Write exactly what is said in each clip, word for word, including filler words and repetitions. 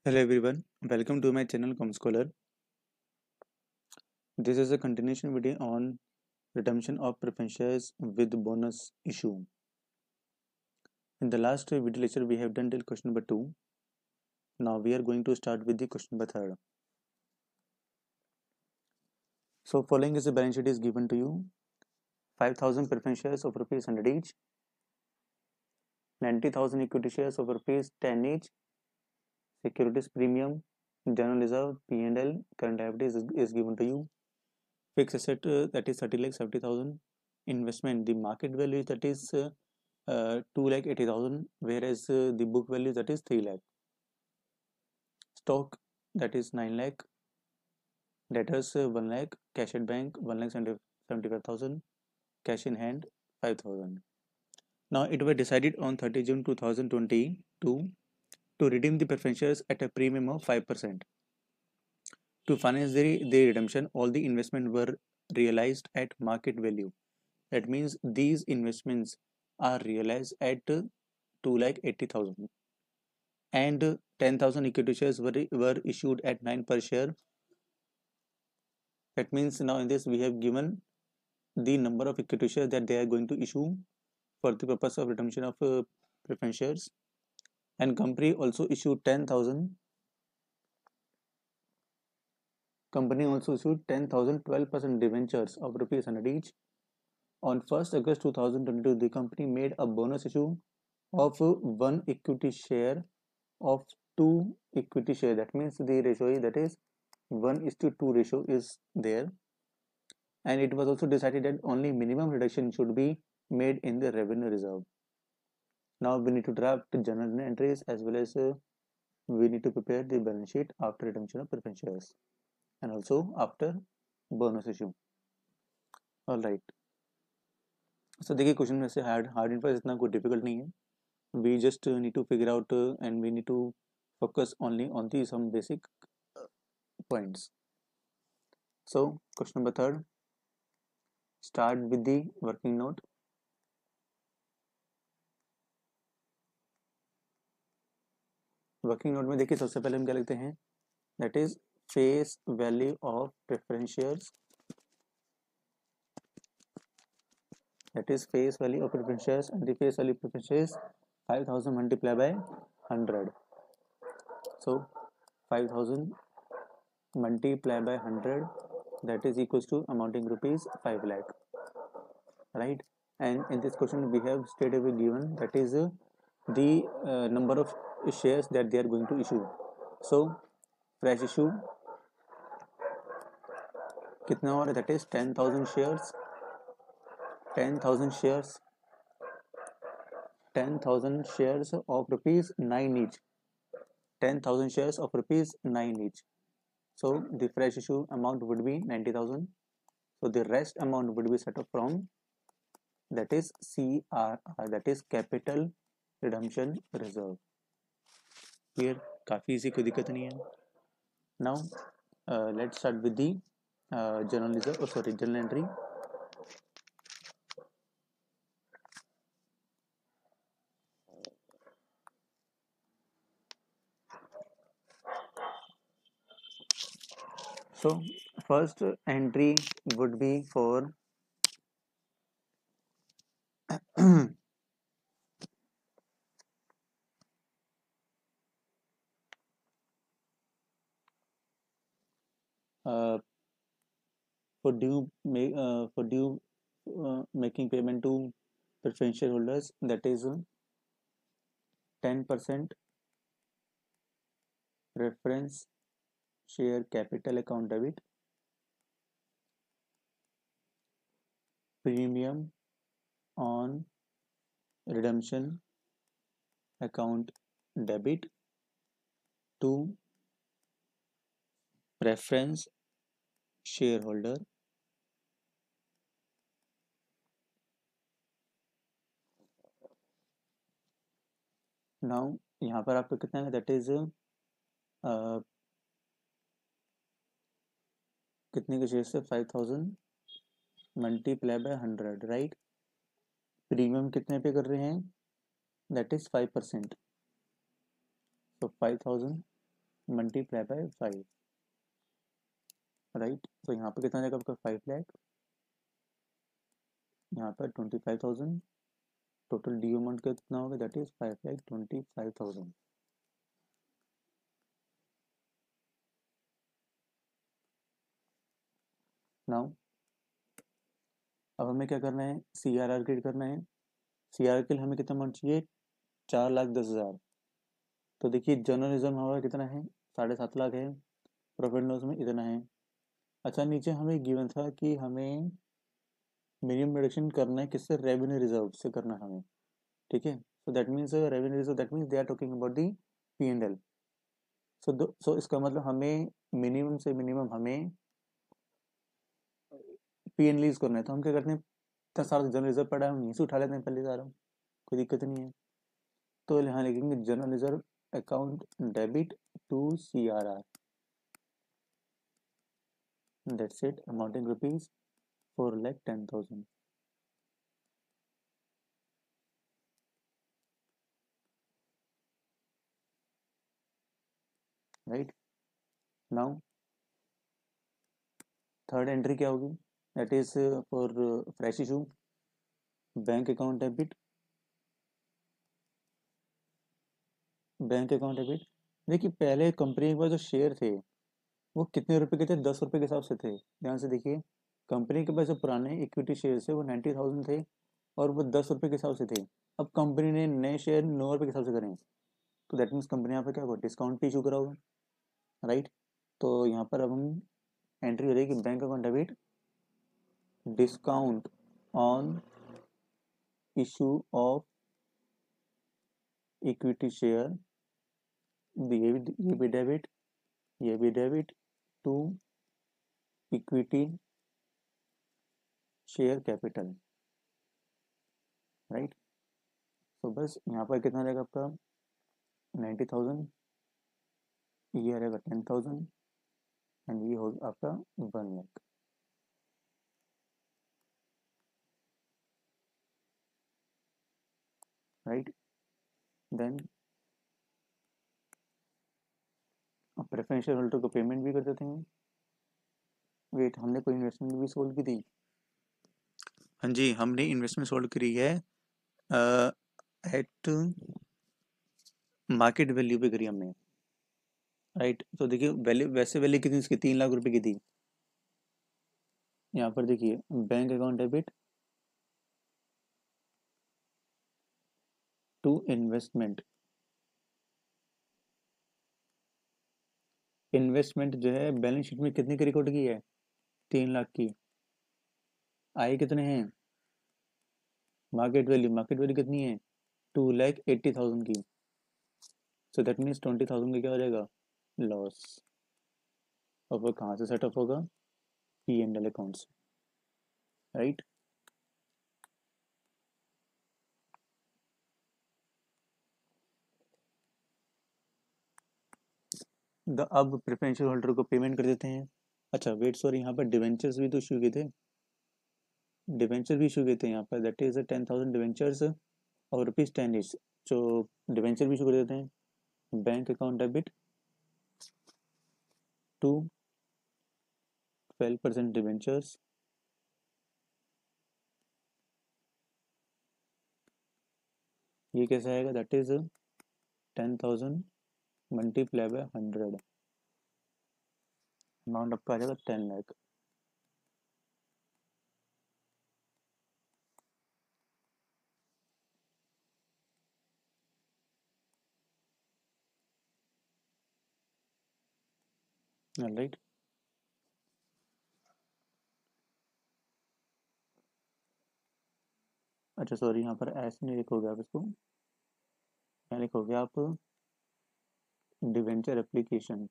Hello everyone, welcome to my channel ComScholar. This is a continuation video on redemption of preference shares with bonus issue. In the last video lecture we have done till question number two. Now we are going to start with the question number third. So following is the balance sheet is given to you. five thousand preference shares of rupees one hundred each, ninety thousand equity shares of rupees ten each, securities premium, general reserve, P and L, current liabilities is, is given to you. Fixed asset uh, that is thirty lakh seventy thousand. Investment, the market value that is uh, uh, two lakh eighty thousand, whereas uh, the book value that is three lakh. Stock that is nine lakh. Debtors uh, one lakh. Cash at bank one lakh seventy-five thousand. Cash in hand five thousand. Now it was decided on thirtieth June two thousand twenty-two to redeem the preference shares at a premium of five percent. To finance the, the redemption, all the investments were realized at market value. That means these investments are realized at uh, two lakh eighty thousand, and uh, ten thousand equity shares were, were issued at nine per share. That means now in this we have given the number of equity shares that they are going to issue for the purpose of redemption of uh, preference shares. And company also issued ten thousand. Company also issued ten thousand twelve percent debentures of rupees one hundred each. On first August two thousand twenty-two, the company made a bonus issue of uh, one equity share of two equity share. That means the ratio is that is one is to two ratio is there. And it was also decided that only minimum reduction should be made in the revenue reserve. Now we need to draft journal entries as well as uh, we need to prepare the balance sheet after redemption of preference shares and also after bonus issue. All right. So देखिए question में से hard hard info इतना कोई difficult नहीं है. We just uh, need to figure out uh, and we need to focus only on the some basic uh, points. So question number third. Start with the working note. Working note में देखिए सबसे पहले हम क्या लिखते हैं, that is face value of preference shares. That is face value of preference shares and the face value of preference shares five thousand multiplied by one hundred. So five thousand multiplied by one hundred, that is equals to amounting rupees five lakh, right? And in this question we have straight away given that is uh, the uh, number of shares that they are going to issue. So fresh issue कितना हो रहा है, that is ten thousand shares. ten thousand shares ten thousand shares of rupees nine each. ten thousand shares of rupees nine each. So the fresh issue amount would be ninety thousand. So the rest amount would be set up from, that is C R R, that is capital redemption reserve. Clear? काफी easy, कोई दिक्कत नहीं है. Now uh, let's start with the uh, journal reserve, oh sorry, journal entry. So first entry would be for uh, for due make uh, for due uh, making payment to preference shareholders, that is uh, ten percent preference share capital account debit, premium on redemption account debit to preference shareholder. Now यहाँ पर आपको कितना है, that is uh, कितने के share से five thousand multiply by hundred, right. Premium कितने pay कर रहे हैं, that is five percent. So five thousand multiply by five, right. तो यहाँ पर कितना जाएगा आपका फाइव लैख, यहाँ पर twenty five thousand, total due amount कितना होगा, that is five lakh twenty five thousand. Now अब हमें क्या करना है, सी आर आर क्रिएट करना है। सी आर आर के लिए हमें कितना अमाउंट चाहिए, चार लाख दस हज़ार। तो देखिए जनरल रिजर्व हमारा कितना है, साढ़े सात लाख है, प्रॉफिट लॉस में इतना है। अच्छा नीचे हमें गिवन था कि हमें मिनिमम रिडक्शन करना है किससे, रेवेन्यू रिजर्व से करना है हमें, ठीक है। So that means revenue reserve, that means they are talking about the P and L. So so इसका मतलब हमें मिनिमम से मिनिमम हमें पी एन लीज करना है। तो हम क्या करते हैं, इतना सारा जनरल रिजर्व पड़ा है, हम यहीं से उठा लेते हैं पहले सारा, कोई दिक्कत नहीं है। तो यहाँ लिखेंगे general reserve account debit to C R R, that's it, amounting rupees four lakh ten thousand, right. Now third entry क्या होगी, that is for fresh issue, bank account debit, bank account debit. देखिए पहले कंपनी के पास जो share थे वो कितने रुपए के थे, दस रुपए के हिसाब से थे। ध्यान से देखिए, कंपनी के पास जो पुराने इक्विटी शेयर थे वो नाइन्टी थाउजेंड थे और वो दस रुपए के हिसाब से थे। अब कंपनी ने नए शेयर नौ रुपए के हिसाब से करें, तो दैट मीन्स कंपनी यहाँ पर क्या होगा, डिस्काउंट पे इशू करा होगा, राइट। तो यहाँ पर अब हम एंट्री हो जाएगी bank account debit discount on issue of equity share, ये भी ये भी डेबिट, ये भी debit to equity share capital, right. तो बस यहाँ पर कितना रहेगा आपका नाइन्टी थाउजेंड, ये रहेगा टेन थाउजेंड, एंड ये होगा आपका वन लाख, राइट। देन अब प्रेफरेंशियल होल्डर को पेमेंट भी कर देते हैं। वेट, हमने कोई इन्वेस्टमेंट भी सोल्व की थी, हाँ जी हमने इन्वेस्टमेंट सोल्व करी है एट मार्केट वैल्यू पे करी हमने, राइट। तो देखिए वैल्यू, वैसे वैल्यू कितनी इसकी, तीन लाख रुपए की थी। यहाँ पर देखिए bank account debit to investment, investment जो है बैलेंस शीट में कितने की रिकॉर्ड की है, तीन लाख की। आए कितने हैं, मार्केट वैल्यू, मार्केट वैल्यू कितनी है, टू लैख एट्टी थाउजेंड की। So that means twenty thousand का क्या हो जाएगा, लॉस। और वो कहाँ से सेटअप होगा, पी एंड एल अकाउंट से, राइट। द अब प्रेफरेंशियल होल्डर को पेमेंट कर देते हैं। अच्छा वेट सॉरी, यहाँ पर डिवेंचर्स भी तो इशू किए थे, डिवेंचर भी इशू किए थे यहाँ पर, that is ten thousand debentures और रुपीज टेन इज, जो डिवेंचर भी इशू कर देते हैं। Bank account debit to twelve percent debentures, ये कैसे आएगा, that is ten thousand multiply by hundred, amount आपका आ जाएगा टेन लाख, राइट। अच्छा सॉरी, यहाँ पर ऐसे नहीं लिखोगे आप इसको, क्या लिखोगे आप, डिवेंचर एप्लीकेशन,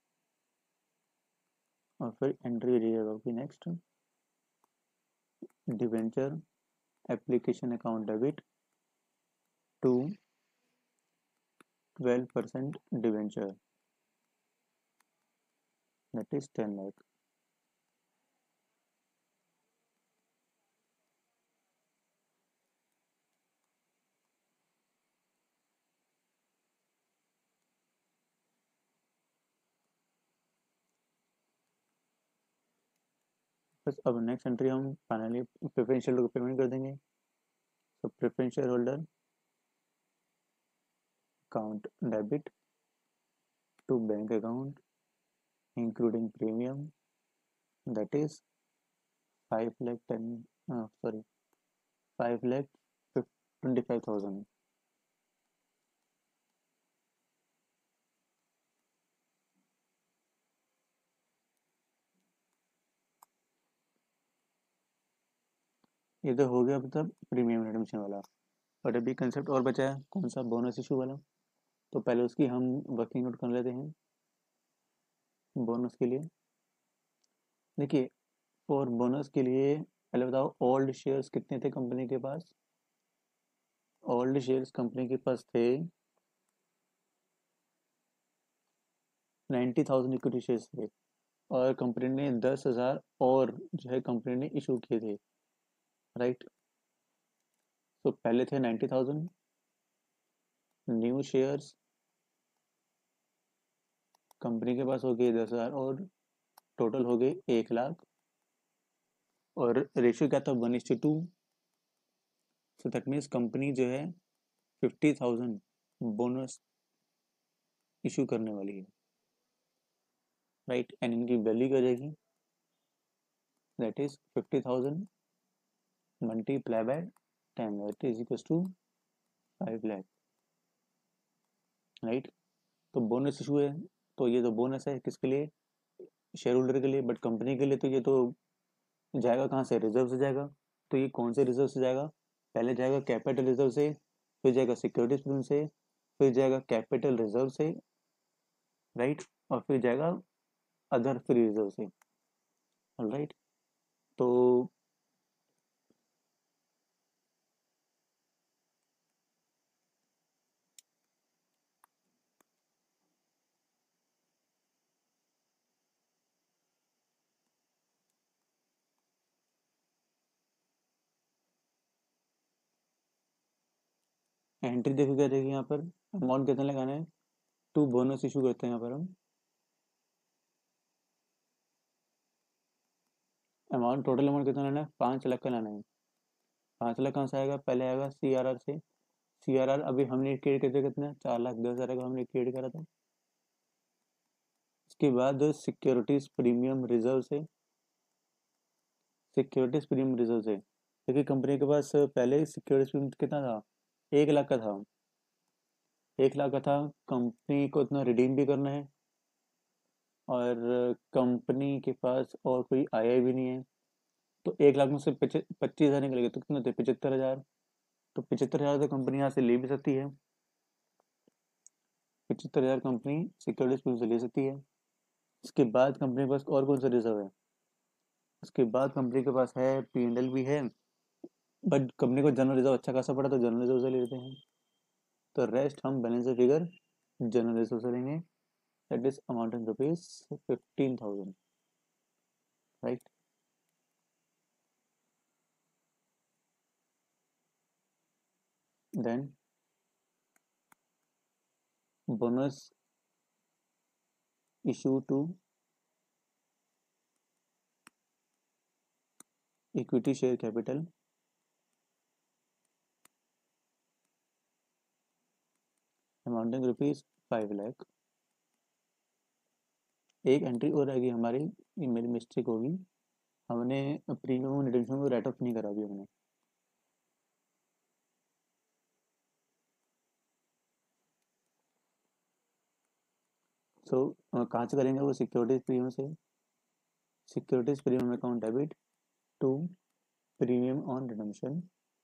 और फिर एंट्री हो जाएगा कि next debenture application account debit to twelve percent debenture, that is ten lakh. बस अब नेक्स्ट एंट्री हम फाइनली प्रेफरेंस शेयर होल्डर को पेमेंट कर देंगे। तो preference share holder account debit to bank account including premium, that is five lakh ten uh, sorry five lakh twenty-five thousand। ये तो हो गया मतलब प्रीमियम एडमिशन वाला। और अभी कंसेप्ट और बचा है, कौन सा? बोनस इशू वाला। तो पहले उसकी हम वर्किंग नोट कर लेते हैं। बोनस के लिए देखिए, फॉर बोनस के लिए पहले बताओ ओल्ड शेयर्स कितने थे कंपनी के पास। ओल्ड शेयर्स कंपनी के पास थे नाइन्टी थाउजेंड इक्विटी शेयर्स थे, और कंपनी ने दस हज़ार और जो है कंपनी ने इशू किए थे, राइट। तो पहले थे ninety thousand new shares, company के पास हो गए दस हज़ार और टोटल हो गए एक लाख। और रेशियो क्या था? One is to two. So that means company जो है फिफ्टी थाउजेंड बोनस इशू करने वाली है, राइट। एंड इनकी वैल्यू क्या जाएगी? That is fifty thousand multiply by ten, that is equal to five lakh, right. तो बोनस इशू है, तो ये तो बोनस है किसके लिए? शेयर होल्डर के लिए। बट कंपनी के लिए तो ये तो जाएगा कहाँ से? रिजर्व से जाएगा। तो ये कौन से रिजर्व से जाएगा? पहले जाएगा कैपिटल रिजर्व से, फिर जाएगा सिक्योरिटीज प्रीमियम से, फिर जाएगा कैपिटल रिजर्व से, राइट, और फिर जाएगा अदर फ्री रिजर्व से, राइट। तो एंट्री देखो क्या रहेगी यहाँ पर। अमाउंट कितना लगाना है? टू बोनस इशू करते हैं यहाँ पर हम। अमाउंट टोटल अमाउंट कितना लाना है? पाँच लाख का लाना है। पाँच लाख कहाँ से आएगा? पहले आएगा सी आर आर से। सी आर आर अभी हमने क्रिएट करते कितना? चार लाख दस हज़ार का हमने क्रिएट करा था। इसके बाद सिक्योरिटीज प्रीमियम रिजर्व से, सिक्योरिटीज प्रीमियम रिजर्व से क्योंकि कंपनी के पास पहले सिक्योरिटीज प्रीमियम कितना था? एक लाख का था। एक लाख का था, कंपनी को इतना रिडीम भी करना है, और कंपनी के पास और कोई आया भी नहीं है। तो एक लाख में से पच्चीस हज़ार निकलेगा तो कितना थे? पचहत्तर हज़ार। तो पचहत्तर हज़ार तो कंपनी यहाँ से ले भी सकती है। पचहत्तर हज़ार कंपनी सिक्योरिटीज प्रीमियम से ले सकती है। इसके बाद कंपनी के पास और कौन सा रिजर्व है? उसके बाद कंपनी के पास है पी एंड एल भी है, बट कंपनी को जनरल रिजर्व अच्छा खासा पड़ा तो जनरल रिजर्व से ले लेते हैं। तो रेस्ट हम बैलेंस फिगर जनरल रिजर्व से लेंगे, that is amount in rupees fifteen thousand, right. Then bonus issue to equity share capital, amounting rupees five lakh. एक एंट्री और रहेगी हमारी, ये मेरी मिस्टेक होगी, हमने प्रीमियम रिडेम्पशन को राइट ऑफ नहीं करा अभी हमने। सो so, कहाँ से करेंगे वो? सिक्योरिटीज प्रीमियम से। Securities premium account debit to premium on redemption,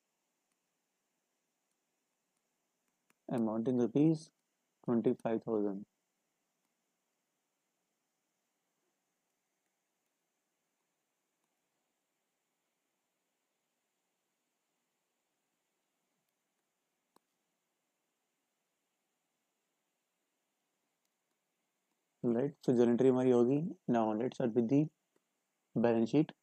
amounting rupees twenty five thousand. Right, तो जो एंट्री हमारी होगी, now let's start with the balance sheet.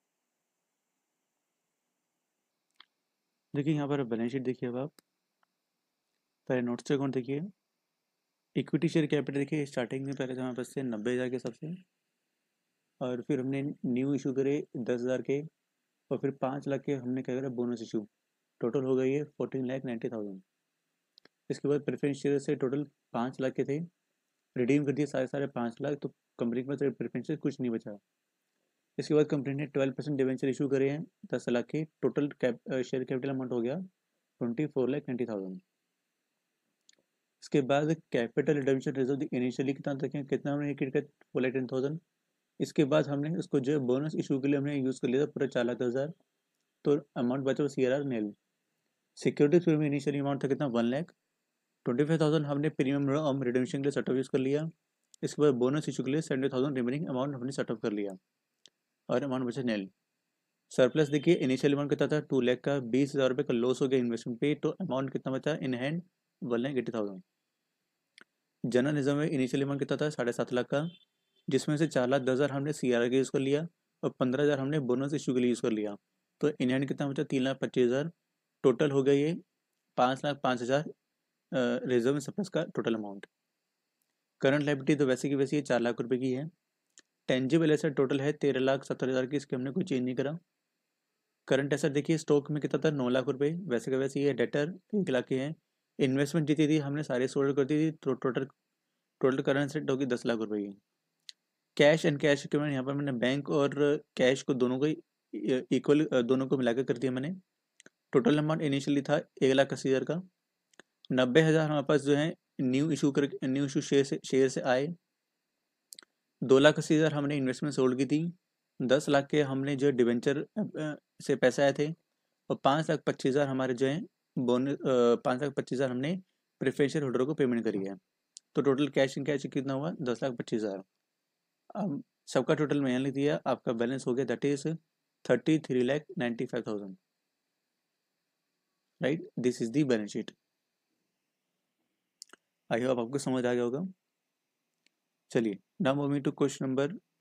देखिए यहाँ पर बैलेंस शीट देखिए, अब आप पहले नोट्स अकाउंट देखिए। इक्विटी शेयर कैपिटल देखिए, स्टार्टिंग में पहले तो हमारे पास से नब्बे हज़ार के हिसाब से, और फिर हमने न्यू इशू करे दस हज़ार के, और फिर पाँच लाख के हमने क्या करा बोनस इशू, टोटल हो गई है फोर्टीन लाख नाइन्टी थाउजेंड। इसके बाद प्रेफरेंस शेयर से टोटल पाँच लाख के थे, रिडीम कर दिए सारे सारे पाँच लाख, तो कंपनी के पास प्रेफरेंस शेयर कुछ नहीं बचा। इसके बाद कंपनी ने ट्वेल्व परसेंट डिवेंचर इशू करे हैं दस लाख के, total cap share capital amount हो गया twenty four lakh ninety thousand. इसके बाद कैपिटल रिडम्पशन रिजर्व इनिशियली कितना रखें, कितना हमने क्रिएट किया फोर लाख टेन थाउजेंड। इसके बाद हमने उसको जो है बोनस इशू के लिए हमने यूज़ कर लिया था पूरा चार लाख दस हज़ार, तो अमाउंट बचा C R R nil. Security में इनिशियली अमाउंट था कितना one lakh twenty five thousand हमने प्रीमियम रिडम्पशन के लिए सेटअप यूज़ कर लिया। इसके बाद बोनस इशू के लिए सेवेंटी थाउजेंड रिमेनिंग अमाउंट हमने सेटअप कर लिया और अमाउंट बचा नेल। सरप्लस देखिए इनिशियल अमाउंट कितना था टू लाख का, बीस हज़ार रुपये का लॉस हो गया इन्वेस्टमेंट पे, तो अमाउंट कितना बचा in hand one lakh eighty thousand. General reserve में इनिशियल अमाउंट कितना था साढ़े सात लाख का, जिसमें से चार लाख दस हज़ार हमने सी आर आर के यूज़ कर लिया और पंद्रह हज़ार हमने बोनस इशू के लिए यूज़ कर लिया, तो इन हैंड कितना बचा तीन लाख पच्चीस हज़ार। टोटल हो गया ये पाँच लाख पाँच हज़ार रिजर्व में सरप्लस का टोटल अमाउंट। करंट लाइबिलिटी तो वैसे की वैसी है चार लाख रुपए की है। टेंजिबल एसेट टोटल है तेरह लाख सत्तर हज़ार की, इसके हमने कोई चेंज नहीं करा। करंट एसेट देखिए स्टॉक में कितना था नौ लाख रुपए, वैसे का वैसे ये डेटर एक लाख के हैं। इन्वेस्टमेंट जितनी थी हमने सारी सोल्ड कर दी थी, तो टोटल टोटल करंट एसेट होगी दस लाख रुपए की। कैश एंड कैश इक्विपमेंट यहाँ पर मैंने बैंक और कैश को दोनों को इक्वल दोनों को मिलाकर कर दिया मैंने। टोटल अमाउंट इनिशियली था एक लाख अस्सी हज़ार का, नब्बे हज़ार हमारे पास जो है न्यू इशू कर न्यू इशू शेयर से शेयर से आए, दो लाख अस्सी हज़ार हमने इन्वेस्टमेंट सोल्ड की थी, दस लाख के हमने जो डिवेंचर से पैसे आए थे, और पाँच लाख पच्चीस हज़ार हमारे जो है बोनस पाँच लाख पच्चीस हज़ार हमने प्रेफरेंशियल होल्डर को पेमेंट करी है। तो टोटल कैश इन कैश कितना हुआ दस लाख पच्चीस हज़ार। अब सबका टोटल मैंने लिख दिया, आपका बैलेंस हो गया that is thirty three lakh ninety five thousand. Right, this is the balance sheet. I hope आपको समझ आ गया होगा। चलिए now moving to question number